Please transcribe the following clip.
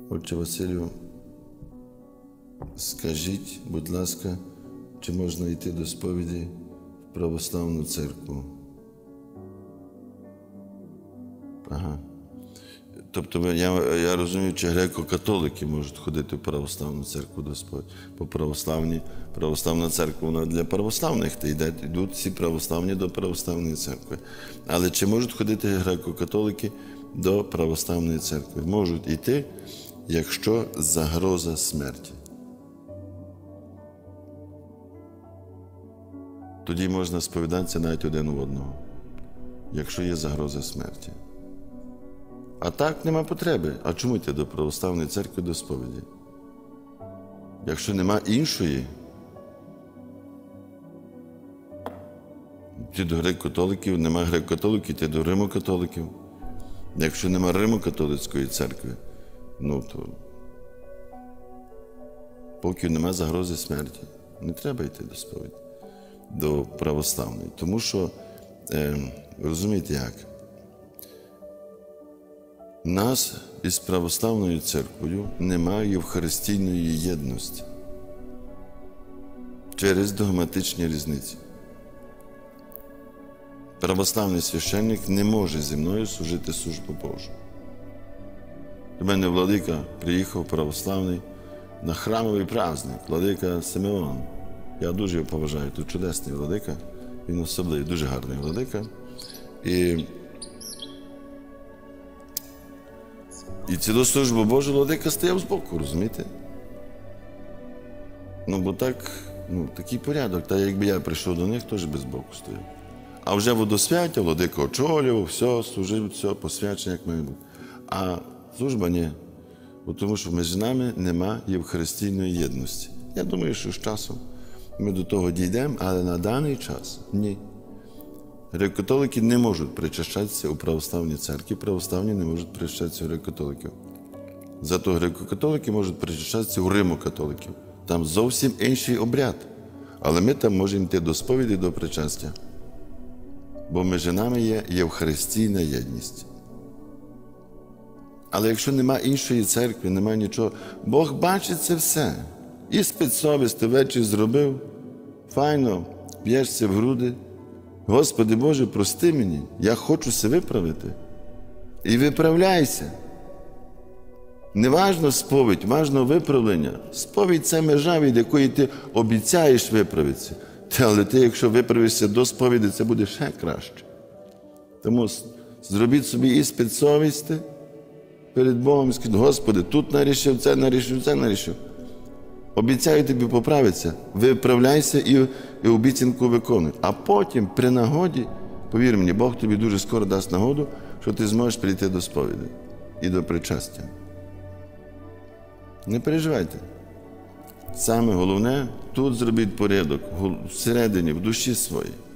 Отче Василю, скажіть, будь ласка, чи можна йти до сповіді в православну церкву? Ага. Тобто, я розумію, чи греко-католики можуть ходити в православну церкву до сповіді. По православна церква, вона для православних, то йдуть всі православні до православної церкви. Але чи можуть ходити греко-католики до православної церкви? Можуть йти, якщо загроза смерті. Тоді можна сповідатися навіть один у одного, якщо є загроза смерті. А так нема потреби. А чому йти до православної церкви до сповіді? Якщо нема іншої, йти до греко-католиків, нема греко-католиків, йти до римо-католиків. Якщо нема римо-католицької церкви, то поки нема загрози смерті, не треба йти до сповіді, до православної. Тому що, розумієте як, нас із православною церквою немає євхаристійної єдності через догматичні різниці. Православний священник не може зі мною служити службу Божу. До мене владика приїхав православний на храмовий праздник, владика Симеон. Я дуже його поважаю, тут чудесний владика, він особливий, дуже гарний владика. І цілу службу Божу владика стояв збоку, розумієте? Бо такий порядок, та якби я прийшов до них, теж би збоку стояв. А вже водосвяття владика очолював, все, служив, все, посвячення, як має бути. А служба ні. Тому що між нами нема євхаристійної єдності. Я думаю, що з часом ми до того дійдемо, але на даний час ні. Греко-католики не можуть причащатися у православній церкві, православні не можуть причащатися у греко-католиків. Зато греко-католики можуть причащатися у римо-католиків. Там зовсім інший обряд. Але ми там можемо йти до сповіді, до причастя. Бо між нами є євхаристійна єдність. Але якщо нема іншої церкви, нема нічого, Бог бачить це все. І спецсовість ти ввечері зробив, файно, б'єшся в груди. Господи Боже, прости мені, я хочу се виправити. І виправляйся. Не важно сповідь, важно виправлення. Сповідь – це межа, від якої ти обіцяєш виправитися. Але ти, якщо виправишся до сповіді, це буде ще краще. Тому зробіть собі іспит совісті перед Богом і скажіть: Господи, тут нарішив, це нарішив, це нарішив. Обіцяю тобі поправитися, виправляйся і обіцянку виконуй. А потім, при нагоді, повір мені, Бог тобі дуже скоро дасть нагоду, що ти зможеш прийти до сповіді і до причастя. Не переживайте. Саме головне, тут зробіть порядок, всередині, в душі своїй.